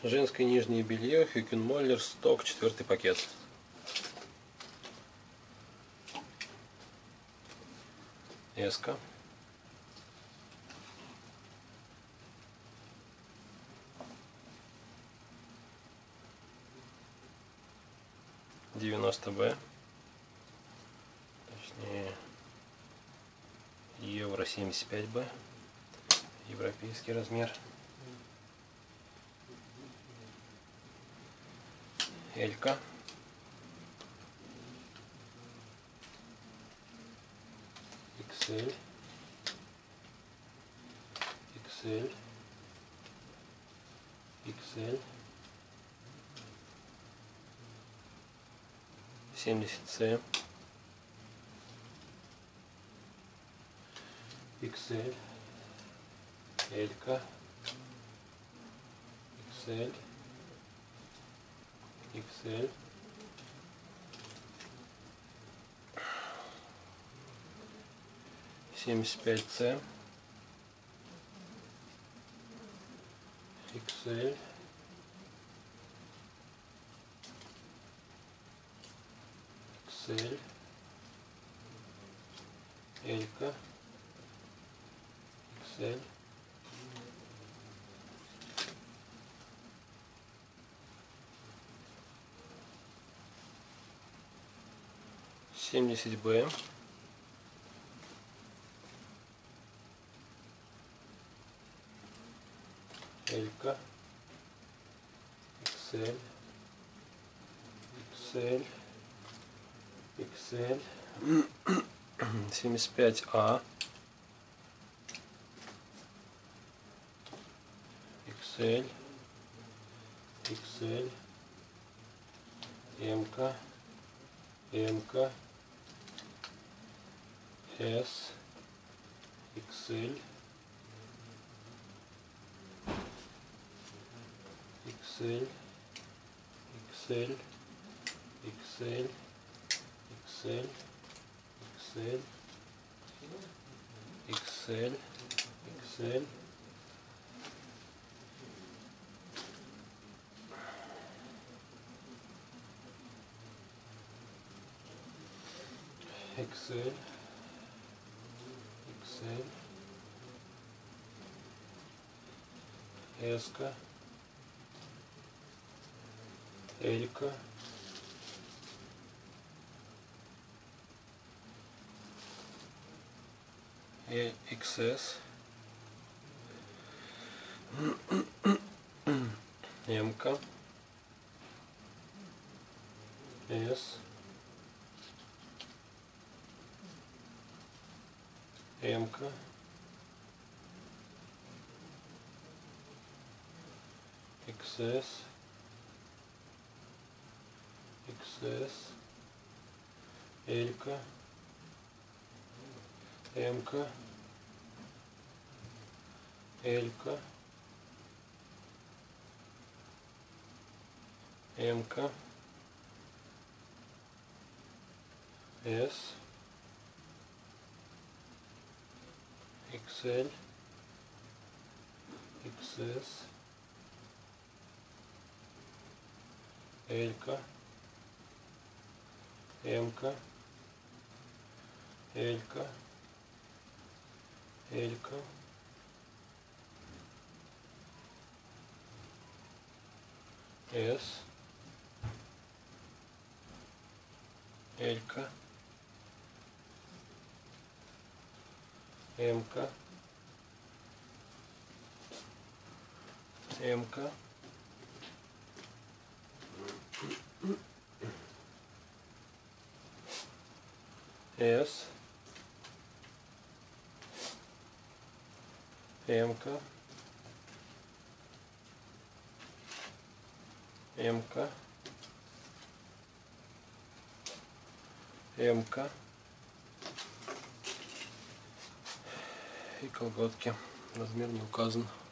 Женское нижнее белье Хюкенмоллер сток 4-й пакет. Эска. $90Б, точнее евро 75Б, европейский размер. Элька. XL. XL. XL. 70C. XL. Элька. XL. XL. $75C. XL. XL. Элька. XL. $70Б. Элька. XL. XL. XL. 75А. XL. XL. МК. МК. S. XL. XL. XL. XL. XL. XL. XL. XL. XL. XL. Эска. Элька. XS. МК. С. МК. XS. XS. Элька. МК. Элька. МК. С. XL. XS. Элька. МК. Элька. Элька. С. Элька. МК. МК. С. МК. МК. МК. И колготки. Размер не указан.